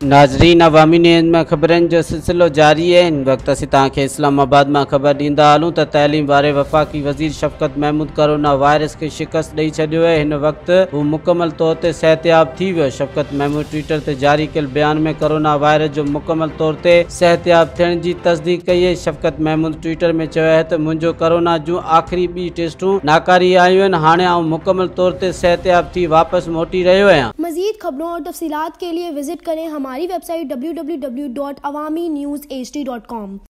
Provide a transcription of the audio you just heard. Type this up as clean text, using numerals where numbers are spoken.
नाज़रीन, अवामी न्यूज़ में ख़बरनि जो सिलसिलो जारी है। इन वक्त असीं तव्हांखे इस्लामाबाद में ख़बर ॾींदा हलूं त तालीम वारे वफाकी वज़ीर शफकत महमूद कोरोना वायरस के शिकस्त ॾेई छॾियो है। हिन वक्त हू मुकम्मल तौर ते सिहतयाब थी वियो। शफकत महमूद ट्विटर ते जारी कयल बयान में कोरोना वायरस जो मुकम्मल तौर ते सिहतयाब थियण जी तस्दीक कई है। शफकत महमूद ट्विटर में चयो है त मुंहिंजो कोरोना जूं आख़िरी ॿी टेस्टूं नाकारी आयूं आहिनि। हाणे आउं मुकम्मल तौर ते सिहतयाब थी वापस मोटी रहियो आहियां। मज़ीद खबरों और तफसीलात के लिए विजिट करें हमारी वेबसाइट www.awamiNewsHD.com।